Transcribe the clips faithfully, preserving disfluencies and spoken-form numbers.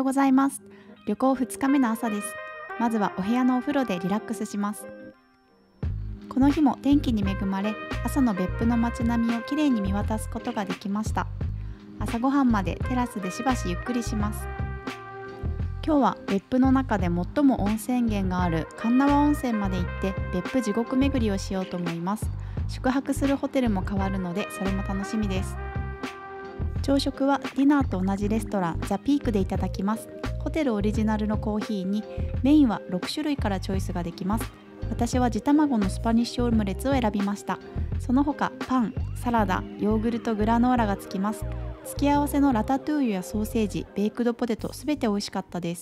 ございます。旅行ふつかめの朝です。まずはお部屋のお風呂でリラックスします。この日も天気に恵まれ、朝の別府の街並みをきれいに見渡すことができました。朝ごはんまでテラスでしばしゆっくりします。今日は別府の中で最も温泉源がある鉄輪温泉まで行って別府地獄巡りをしようと思います。宿泊するホテルも変わるので、それも楽しみです。朝食はディナーと同じレストランザ・ピークでいただきます。ホテルオリジナルのコーヒーにメインはろくしゅるいからチョイスができます。私は地卵のスパニッシュオムレツを選びました。その他パン、サラダ、ヨーグルト、グラノーラがつきます。付け合わせのラタトゥーユやソーセージ、ベイクドポテトすべて美味しかったです。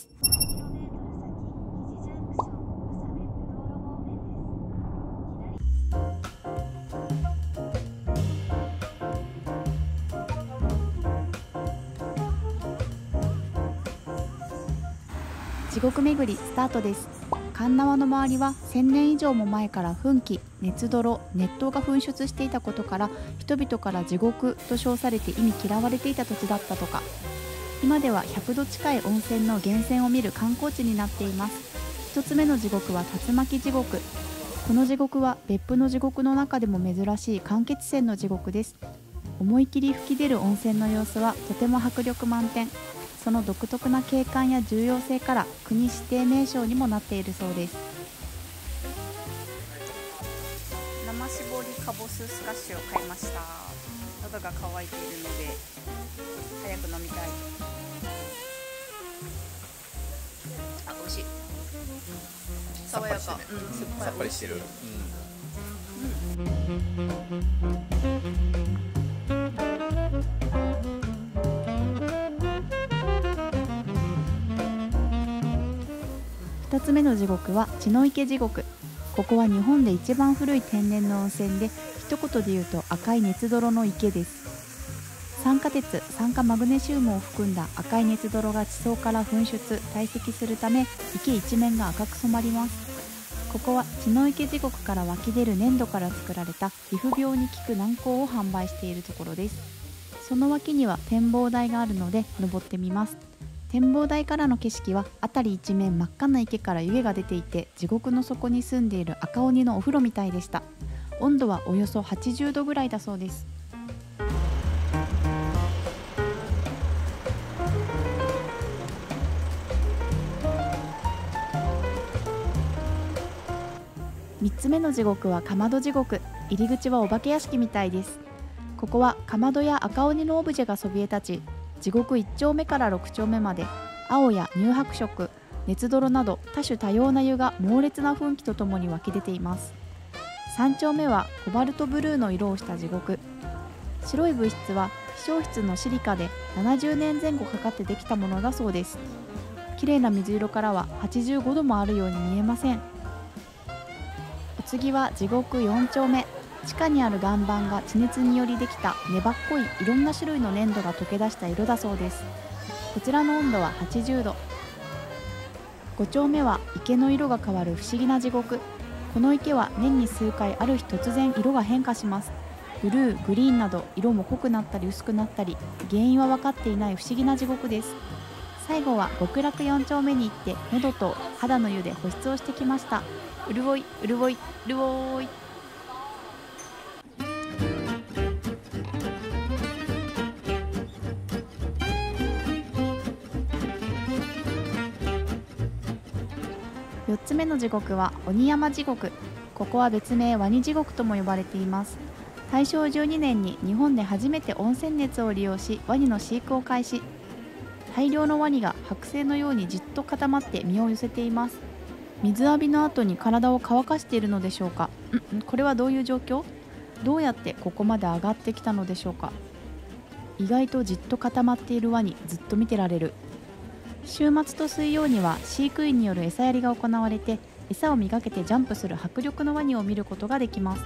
地獄巡りスタートです。鉄輪の周りはせんねん以上も前から噴気、熱泥、熱湯が噴出していたことから、人々から地獄と称されて意味嫌われていた土地だったとか。今ではひゃくど近い温泉の源泉を見る観光地になっています。ひとつめの地獄は竜巻地獄。この地獄は別府の地獄の中でも珍しい間欠泉の地獄です。思い切り吹き出る温泉の様子はとても迫力満点。その独特な景観や重要性から国指定名勝にもなっているそうです。生搾りかぼすスカッシュを買いました。喉が渇いているので早く飲みたい。あ、美味しい。爽やか。うん、酸っぱい。 さっぱりしてる。 ふたつめの地獄は血の池地獄。ここは日本で一番古い天然の温泉で、一言で言うと赤い熱泥の池です。酸化鉄、酸化マグネシウムを含んだ赤い熱泥が地層から噴出、堆積するため池一面が赤く染まります。ここは血の池地獄から湧き出る粘土から作られた皮膚病に効く軟膏を販売しているところです。その脇には展望台があるので登ってみます。展望台からの景色は辺り一面真っ赤な池から湯気が出ていて、地獄の底に住んでいる赤鬼のお風呂みたいでした。温度はおよそはちじゅうどぐらいだそうです。みっつめの地獄はかまど地獄。入り口はお化け屋敷みたいです。ここはかまどや赤鬼のオブジェがそびえ立ち、地獄いっちょうめからろくちょうめまで青や乳白色、熱泥など多種多様な湯が猛烈な噴気とともに湧き出ています。さんちょうめはコバルトブルーの色をした地獄。白い物質は希少質のシリカでななじゅうねんぜん後かかってできたものだそうです。綺麗な水色からははちじゅうごどもあるように見えません。お次は地獄よんちょうめ。地下にある岩盤が地熱によりできた粘っこいいろんな種類の粘土が溶け出した色だそうです。こちらの温度ははちじゅうど。ごちょうめは池の色が変わる不思議な地獄。この池は年に数回ある日突然色が変化します。ブルー、グリーンなど色も濃くなったり薄くなったり、原因は分かっていない不思議な地獄です。最後は極楽よんちょうめに行って喉と肌の湯で保湿をしてきました。うるおい、うるおい、うるおい。よっつめの地獄は鬼山地獄。ここは別名ワニ地獄とも呼ばれています。たいしょうじゅうにねんに日本で初めて温泉熱を利用しワニの飼育を開始。大量のワニが剥製のようにじっと固まって身を寄せています。水浴びの後に体を乾かしているのでしょうか。んこれはどういう状況？どうやってここまで上がってきたのでしょうか。意外とじっと固まっているワニ、ずっと見てられる。週末と水曜には飼育員による餌やりが行われて、餌をめがけてジャンプする迫力のワニを見ることができます。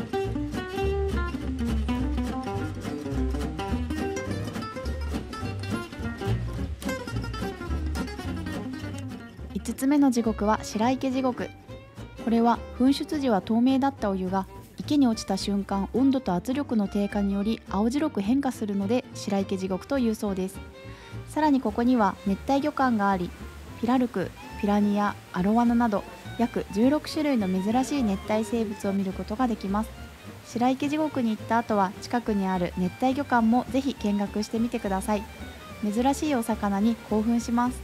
いつつめの地獄は白池地獄。これは噴出時は透明だったお湯が池に落ちた瞬間、温度と圧力の低下により青白く変化するので白池地獄というそうです。 さらにここには熱帯魚館があり、ピラルク、ピラニア、アロワナなど約じゅうろくしゅるいの珍しい熱帯生物を見ることができます。白池地獄に行った後は近くにある熱帯魚館もぜひ見学してみてください。珍しいお魚に興奮します。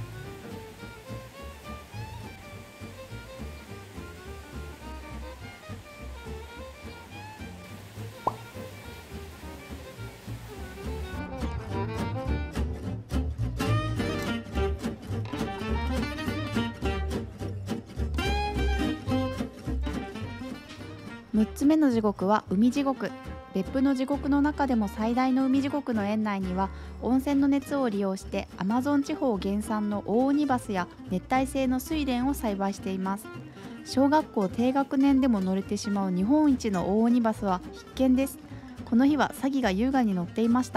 むっつめの地獄は海地獄。別府の地獄の中でも最大の海地獄の園内には、温泉の熱を利用してアマゾン地方原産のオオオニバスや熱帯性の睡蓮を栽培しています。小学校低学年でも乗れてしまう日本一のオオオニバスは必見です。この日はサギが優雅に乗っていました。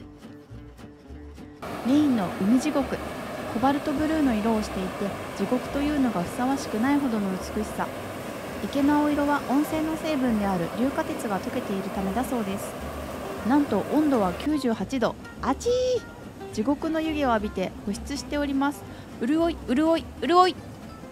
メインの海地獄、コバルトブルーの色をしていて、地獄というのがふさわしくないほどの美しさ。池の青色は温泉の成分である硫化鉄が溶けているためだそうです。なんと温度はきゅうじゅうはちど。あちー、地獄の湯気を浴びて保湿しております。うるおいうるおいうるおい。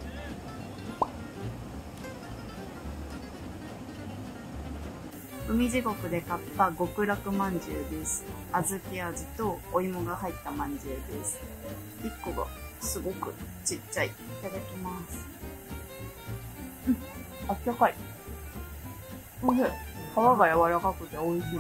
海地獄で買った極楽まんじゅうです。小豆味とお芋が入ったまんじゅうです。いっこがすごくちっちゃい。いただきます。うん、あったかい。おいしい。皮が柔らかくておいしい。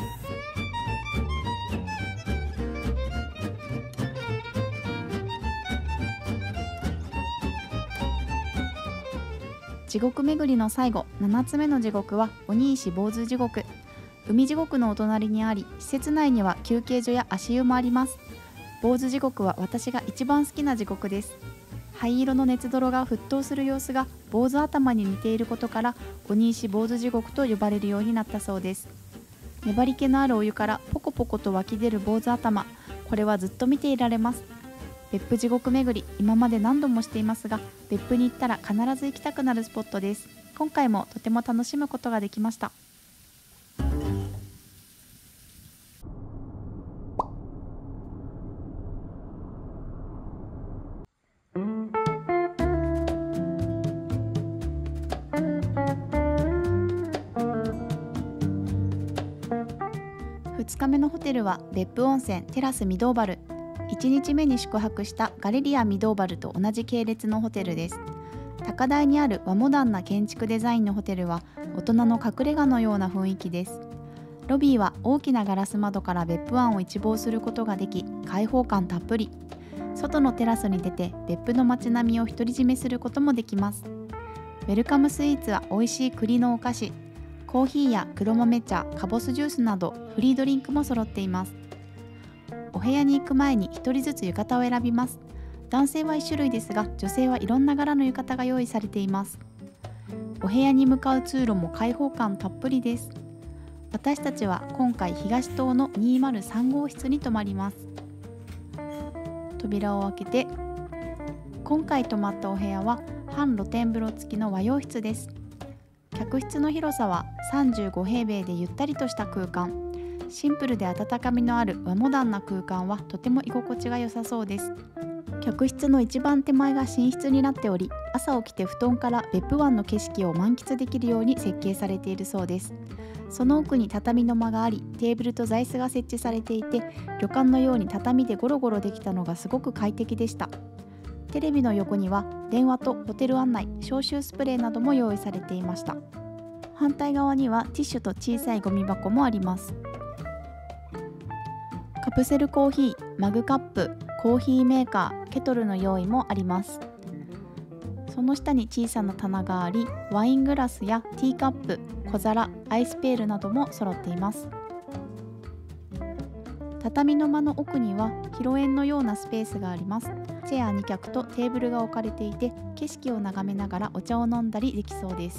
地獄巡りの最後、ななつめの地獄は鬼石坊主地獄。海地獄のお隣にあり、施設内には休憩所や足湯もあります。坊主地獄は私が一番好きな地獄です。灰色の熱泥が沸騰する様子が坊主頭に似ていることから、鬼石坊主地獄と呼ばれるようになったそうです。粘り気のあるお湯からポコポコと湧き出る坊主頭、これはずっと見ていられます。別府地獄巡り、今まで何度もしていますが、別府に行ったら必ず行きたくなるスポットです。今回もとても楽しむことができました。ふつかめのホテルは別府温泉テラス御堂原。いちにちめに宿泊したガレリア御堂原と同じ系列のホテルです。高台にある和モダンな建築デザインのホテルは大人の隠れ家のような雰囲気です。ロビーは大きなガラス窓から別府湾を一望することができ、開放感たっぷり。外のテラスに出て別府の街並みを独り占めすることもできます。ウェルカムスイーツは美味しい栗のお菓子、コーヒーや黒豆茶、カボスジュースなどフリードリンクも揃っています。お部屋に行く前にひとりずつ浴衣を選びます。男性はいちしゅるいですが、女性はいろんな柄の浴衣が用意されています。お部屋に向かう通路も開放感たっぷりです。私たちは今回東棟のにひゃくさんごうしつに泊まります。扉を開けて、今回泊まったお部屋は半露天風呂付きの和洋室です。客室の広さはさんじゅうごへいべいでゆったりとした空間。シンプルで温かみのある和モダンな空間はとても居心地が良さそうです。客室の一番手前が寝室になっており、朝起きて布団から別府湾の景色を満喫できるように設計されているそうです。その奥に畳の間があり、テーブルと座椅子が設置されていて、旅館のように畳でゴロゴロできたのがすごく快適でした。テレビの横には電話とホテル案内、消臭スプレーなども用意されていました。反対側にはティッシュと小さいゴミ箱もあります。カプセルコーヒー、マグカップ、コーヒーメーカー、ケトルの用意もあります。その下に小さな棚があり、ワイングラスやティーカップ、小皿、アイスペールなども揃っています。畳の間の奥には広縁のようなスペースがあります。チェアにきゃくとテーブルが置かれていて、景色を眺めながらお茶を飲んだりできそうです。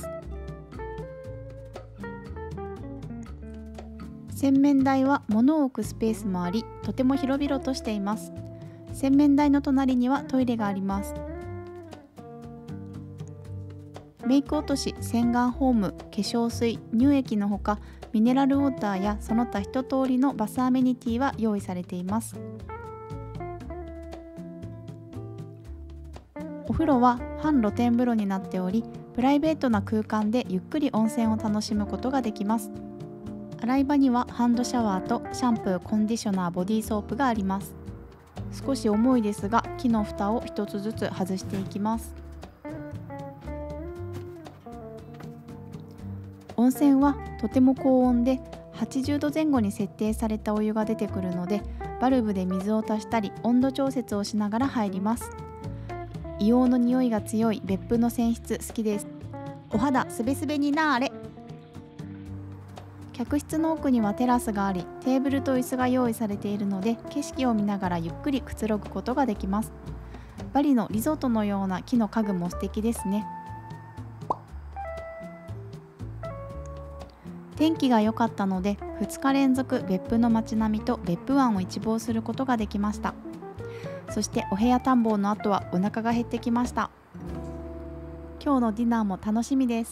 洗面台は物を置くスペースもあり、とても広々としています。洗面台の隣にはトイレがあります。メイク落とし、洗顔フォーム、化粧水、乳液のほか、ミネラルウォーターやその他一通りのバスアメニティは用意されています。 お風呂は半露天風呂になっており、プライベートな空間でゆっくり温泉を楽しむことができます。洗い場にはハンドシャワーとシャンプー、コンディショナー、ボディーソープがあります。少し重いですが、木の蓋を一つずつ外していきます。温泉はとても高温ではちじゅうどぜん後に設定されたお湯が出てくるので、バルブで水を足したり温度調節をしながら入ります。硫黄の匂いが強い別府の泉質好きです。お肌すべすべになーれ。客室の奥にはテラスがあり、テーブルと椅子が用意されているので、景色を見ながらゆっくりくつろぐことができます。バリのリゾートのような木の家具も素敵ですね。天気が良かったのでふつか連続別府の街並みと別府湾を一望することができました。そしてお部屋探訪の後はお腹が減ってきました。今日のディナーも楽しみです。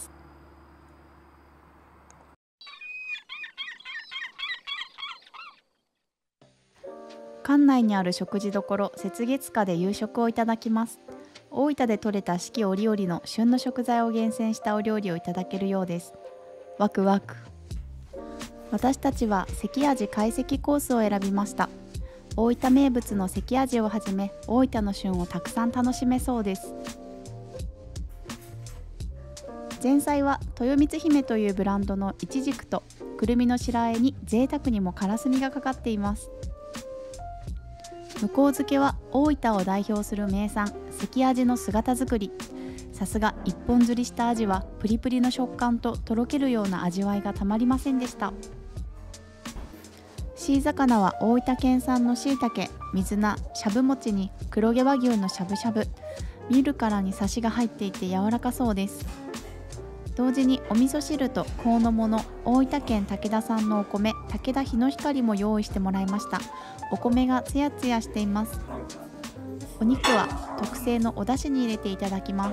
館内にある食事処雪月花で夕食をいただきます。大分で採れた四季折々の旬の食材を厳選したお料理をいただけるようです。ワクワク。私たちは関あじ懐石コースを選びました。大分名物の関あじをはじめ、大分の旬をたくさん楽しめそうです。前菜は豊光姫というブランドのいちじくとくるみの白あえに贅沢にもからすみがかかっています。向こう漬けは大分を代表する名産関あじの姿作り。さすが一本釣りしたアジはプリプリの食感ととろけるような味わいがたまりませんでした。シー魚は大分県産のしいたけ、水菜、しゃぶ餅に黒毛和牛のしゃぶしゃぶ、見るからにサシが入っていて柔らかそうです。同時にお味噌汁と香の物、大分県武田産のお米、武田日の光も用意してもらいました。お米がツヤツヤしています。お肉は特製のお出汁に入れていただきます。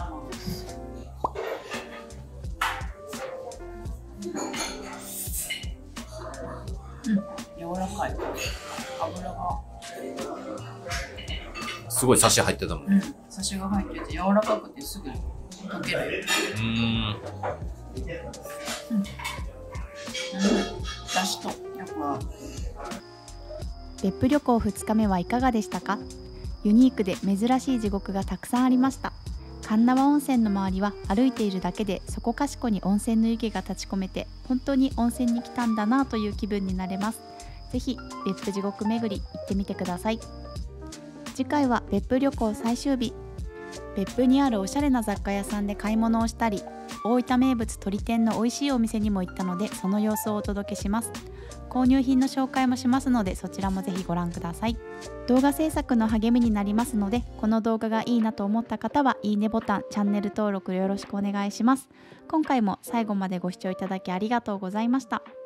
うん、柔らかい。油がすごいサシ入ってたもん。 うん、サシが入ってて柔らかくてすぐ溶ける。うーん。うん。うん。だしとよく合う。 別府旅行ふつかめはいかがでしたか？ユニークで珍しい地獄がたくさんありました。鉄輪温泉の周りは歩いているだけでそこかしこに温泉の湯気が立ち込めて、本当に温泉に来たんだなという気分になれます。ぜひ別府地獄巡り行ってみてください。次回は別府旅行最終日。別府にあるおしゃれな雑貨屋さんで買い物をしたり、大分名物鶏天の美味しいお店にも行ったので、その様子をお届けします。購入品の紹介もしますので、そちらもぜひご覧ください。動画制作の励みになりますので、この動画がいいなと思った方はいいねボタン、チャンネル登録よろしくお願いします。今回も最後までご視聴いただきありがとうございました。